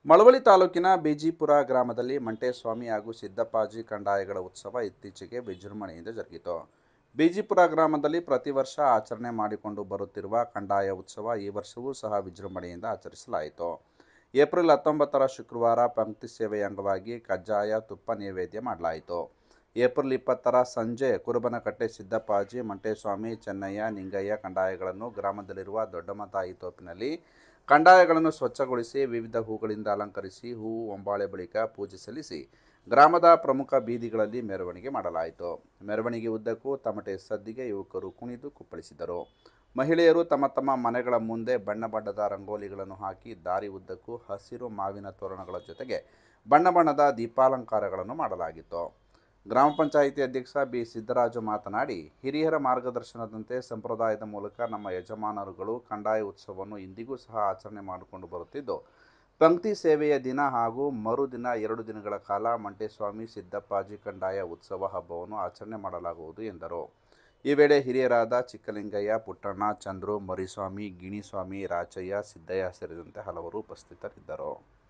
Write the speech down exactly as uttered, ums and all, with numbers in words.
ಮಳವಳ್ಳಿ ತಾಲೂಕಿನ ಬಿಜಿಪುರ ಗ್ರಾಮದಲ್ಲಿ ಮಂಟೇಸ್ವಾಮಿ ಹಾಗೂ ಸಿದ್ದಪ್ಪಾಜಿ ಕಂದಾಯಗಳ ಉತ್ಸವ ಇತ್ತೀಚೆಗೆ ವಿಜೃಂಭಣೆಯಿಂದ ಜರುಗಿತು. ಬಿಜಿಪುರ ಗ್ರಾಮದಲ್ಲಿ ಪ್ರತಿ ವರ್ಷ ಆಚರಣೆ ಮಾಡಿಕೊಂಡು ಬರುತ್ತಿರುವ ಕಂದಾಯ ಉತ್ಸವ ಈ ವರ್ಷವೂ ಸಹ ವಿಜೃಂಭಣೆಯಿಂದ ಆಚರಿಸಲಾಯಿತು. ಏಪ್ರಿಲ್ ಹತ್ತೊಂಬತ್ತರ ಶುಕ್ರವಾರ ಪಂಕ್ತಿ ಸೇವೆಯ ಅಂಗವಾಗಿ ಕಜ್ಜಾಯ, ತುಪ್ಪ ನೈವೇದ್ಯ ಮಾಡಲಾಯಿತು. ಏಪ್ರಿಲ್ ಇಪ್ಪತ್ತರ ಸಂಜೆ ಕುರುಬನಕಟ್ಟೆ ಸಿದ್ದಪ್ಪಾಜಿ, ಮಂಟೇಸ್ವಾಮಿ, ಚೆನ್ನಯ್ಯ, ನಿಂಗಯ್ಯ ಕಂದಾಯಗಳನ್ನು ಗ್ರಾಮದಲ್ಲಿರುವ ದೊಡ್ಡಮ್ಮ ತಾಯಿ ತೋಪಿನಲ್ಲಿ ಕಂದಾಯಗಳನ್ನು ಸ್ವಚ್ಛಗೊಳಿಸಿ ವಿವಿಧ ಹೂಗಳಿಂದ ಅಲಂಕರಿಸಿ ಹೂವು ಹೊಂಬಾಳೆ ಬಳಿಕ ಪೂಜೆ ಸಲ್ಲಿಸಿ ಗ್ರಾಮದ ಪ್ರಮುಖ ಬೀದಿಗಳಲ್ಲಿ ಮೆರವಣಿಗೆ ಮಾಡಲಾಯಿತು. ಮೆರವಣಿಗೆ ಉದ್ದಕ್ಕೂ ತಮಟೆ ಸದ್ದಿಗೆ ಯುವಕರು ಕುಣಿದು ಕುಪ್ಪಳಿಸಿದರು. ಮಹಿಳೆಯರು ತಮ್ಮ ತಮ್ಮ ಮನೆಗಳ ಮುಂದೆ ಬಣ್ಣ ಬಣ್ಣದ ರಂಗೋಲಿಗಳನ್ನು ಹಾಕಿ ದಾರಿ ಉದ್ದಕ್ಕೂ ಹಸಿರು ಮಾವಿನ ತೋರಣಗಳ ಜೊತೆಗೆ ಬಣ್ಣ ಬಣ್ಣದ ದೀಪಾಲಂಕಾರಗಳನ್ನು ಮಾಡಲಾಗಿತ್ತು. ಗ್ರಾಮ ಪಂಚಾಯಿತಿ ಅಧ್ಯಕ್ಷ ಬಿ ಸಿದ್ದರಾಜು ಮಾತನಾಡಿ, ಹಿರಿಯರ ಮಾರ್ಗದರ್ಶನದಂತೆ ಸಂಪ್ರದಾಯದ ಮೂಲಕ ನಮ್ಮ ಯಜಮಾನರುಗಳು ಕಂದಾಯ ಉತ್ಸವವನ್ನು ಇಂದಿಗೂ ಸಹ ಆಚರಣೆ ಮಾಡಿಕೊಂಡು ಬರುತ್ತಿದ್ದು, ಪಂಕ್ತಿ ಸೇವೆಯ ದಿನ ಹಾಗೂ ಮರುದಿನ ಎರಡು ದಿನಗಳ ಕಾಲ ಮಂಟೇಸ್ವಾಮಿ, ಸಿದ್ದಪ್ಪಾಜಿ ಕಂದಾಯ ಉತ್ಸವ ಹಬ್ಬವನ್ನು ಆಚರಣೆ ಮಾಡಲಾಗುವುದು ಎಂದರು. ಈ ವೇಳೆ ಹಿರಿಯರಾದ ಚಿಕ್ಕಲಿಂಗಯ್ಯ, ಪುಟ್ಟಣ್ಣ, ಚಂದ್ರು, ಮರಿಸ್ವಾಮಿ, ಗಿಣಿಸ್ವಾಮಿ, ರಾಚಯ್ಯ, ಸಿದ್ದಯ್ಯ ಸೇರಿದಂತೆ ಹಲವರು ಉಪಸ್ಥಿತರಿದ್ದರು.